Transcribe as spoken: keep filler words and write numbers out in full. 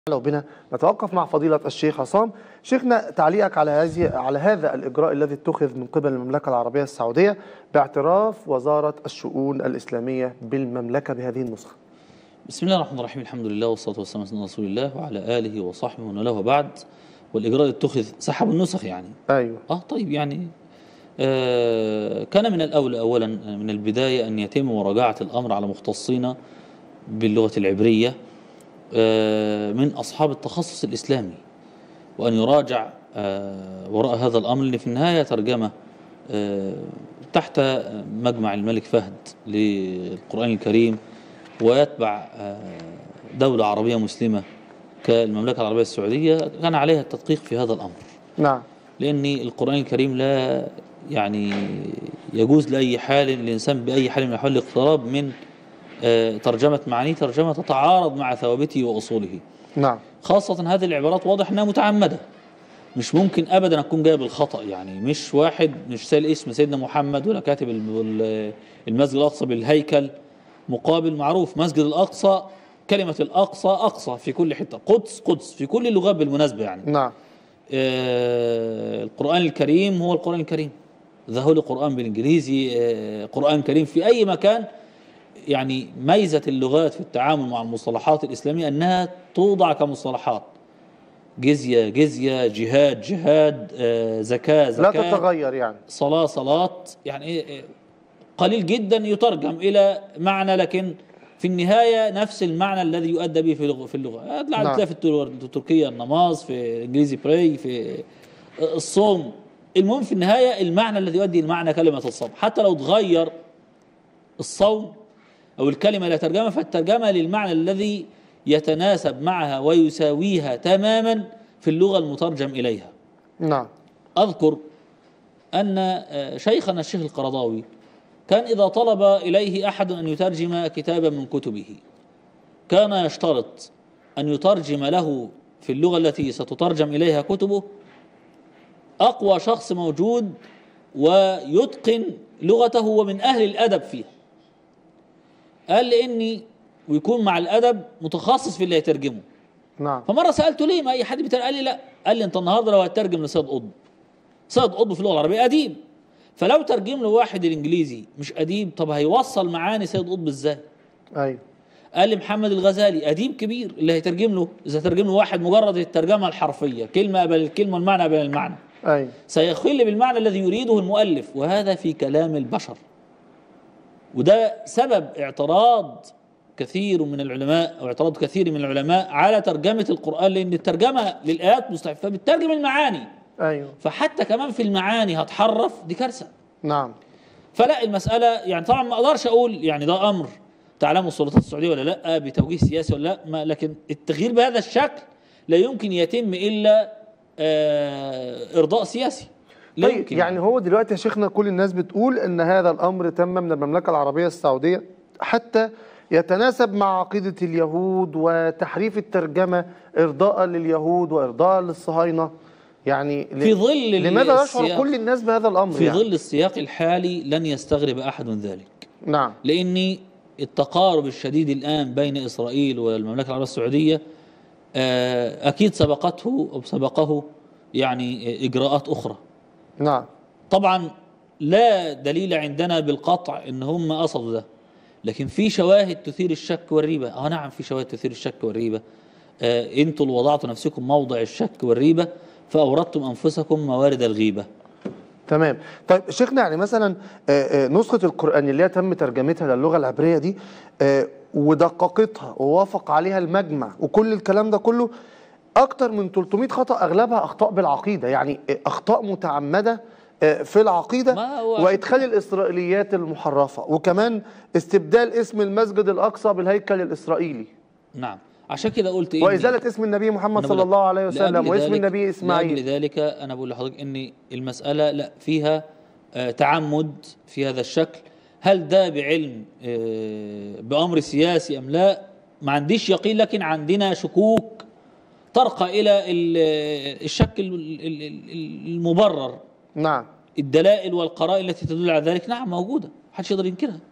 لو بنا نتوقف مع فضيلة الشيخ عصام. شيخنا، تعليقك على هذه على هذا الإجراء الذي اتخذ من قبل المملكة العربية السعودية باعتراف وزارة الشؤون الإسلامية بالمملكة بهذه النسخة. بسم الله الرحمن الرحيم، الحمد لله والصلاة والسلام على رسول الله وعلى آله وصحبه ومن والاه وبعد. والإجراء اتخذ سحب النسخ يعني. أيوه. اه طيب يعني آه كان من الأولى أولا من البداية أن يتم مراجعة الأمر على مختصين باللغة العبرية من أصحاب التخصص الإسلامي، وأن يراجع وراء هذا الأمر، اللي في النهاية ترجمة تحت مجمع الملك فهد للقرآن الكريم، ويتبع دولة عربية مسلمة كالمملكة العربية السعودية كان عليها التدقيق في هذا الأمر. نعم. لأن القرآن الكريم لا يعني يجوز لأي حال الإنسان بأي حال من الأحوال الاقتراب من ترجمة معانيه ترجمة تتعارض مع ثوابته وأصوله. نعم. خاصة هذه العبارات واضح أنها متعمدة، مش ممكن أبدا أكون جايب الخطأ. يعني مش واحد مش سائل اسم سيدنا محمد ولا كاتب المسجد الأقصى بالهيكل، مقابل معروف مسجد الأقصى، كلمة الأقصى أقصى في كل حتة، قدس قدس في كل اللغات بالمناسبة يعني. نعم. آه القرآن الكريم هو القرآن الكريم، ذا هو القرآن بالإنجليزي، آه قرآن كريم في أي مكان. يعني ميزة اللغات في التعامل مع المصطلحات الإسلامية أنها توضع كمصطلحات، جزية جزية، جهاد جهاد، آه زكاة زكاة، لا تتغير يعني، صلاة صلاة، يعني قليل جدا يترجم إلى معنى، لكن في النهاية نفس المعنى الذي يؤدى به في في اللغة. هتلاقي في التركية النماز، في الإنجليزي براي، في الصوم. المهم في النهاية المعنى الذي يؤدي المعنى كلمة الصوم، حتى لو تغير الصوم أو الكلمة لا ترجمة، فالترجمة للمعنى الذي يتناسب معها ويساويها تماما في اللغة المترجم إليها. نعم. أذكر أن شيخنا الشيخ القرضاوي كان إذا طلب إليه أحد أن يترجم كتابا من كتبه كان يشترط أن يترجم له في اللغة التي ستترجم إليها كتبه أقوى شخص موجود ويتقن لغته ومن أهل الأدب فيها. قال لي إني ويكون مع الأدب متخصص في اللي هيترجمه. نعم. فمرة سألته ليه ما أي حد بيترجم؟ قال لي لا، قال لي أنت النهاردة لو هتترجم لسيد قطب، سيد قطب في اللغة العربية أديب، فلو ترجم له واحد الإنجليزي مش أديب، طب هيوصل معاني سيد قطب إزاي؟ أيوه. قال لي محمد الغزالي أديب كبير، اللي هيترجم له إذا ترجم له واحد مجرد الترجمة الحرفية، كلمة قبل الكلمة والمعنى قبل المعنى، أيوه، سيخل بالمعنى الذي يريده المؤلف، وهذا في كلام البشر. وده سبب اعتراض كثير من العلماء أو اعتراض كثير من العلماء على ترجمة القرآن، لأن الترجمة للآيات مستحيل، فبتترجم المعاني. أيوه. فحتى كمان في المعاني هتحرف، دي كارثة. نعم. فلا المسألة يعني طبعا ما أقدرش أقول يعني ده أمر تعلمه السلطات السعودية ولا لا، بتوجيه سياسي ولا لا، ما لكن التغيير بهذا الشكل لا يمكن يتم إلا آه إرضاء سياسي. لا طيب يمكن. يعني هو دلوقتي يا شيخنا كل الناس بتقول ان هذا الامر تم من المملكة العربية السعودية حتى يتناسب مع عقيدة اليهود، وتحريف الترجمة ارضاء لليهود وارضاء للصهاينة. يعني في ظل لماذا يشعر كل الناس بهذا الامر؟ في يعني ظل السياق الحالي لن يستغرب احد من ذلك. نعم. لان التقارب الشديد الان بين اسرائيل والمملكة العربية السعودية اكيد سبقته او سبقه يعني اجراءات اخرى. نعم. طبعا لا دليل عندنا بالقطع ان هم قصدوا ده، لكن في شواهد تثير الشك والريبة. اه نعم، في شواهد تثير الشك والريبة. آه انتوا اللي وضعتوا نفسكم موضع الشك والريبة فأوردتم أنفسكم موارد الغيبة. تمام. طيب شيخنا، يعني مثلا نسخة القرآن اللي تم ترجمتها للغة العبرية دي ودققتها ووافق عليها المجمع وكل الكلام ده كله، أكتر من ثلاثمائة خطأ أغلبها أخطاء بالعقيدة، يعني أخطاء متعمدة في العقيدة، وإدخال الإسرائيليات المحرفة، وكمان استبدال اسم المسجد الأقصى بالهيكل الإسرائيلي. نعم، عشان كده قلت إيه، وإزالة اسم النبي محمد صلى الله عليه وسلم واسم النبي إسماعيل. لذلك أنا بقول لحضرتك إن المسألة لا فيها آه تعمد في هذا الشكل. هل ده بعلم آه بأمر سياسي أم لا؟ ما عنديش يقين، لكن عندنا شكوك ترقى إلى الشك المبرر. نعم. الدلائل والقرائن التي تدل على ذلك نعم موجودة، محدش يقدر ينكرها.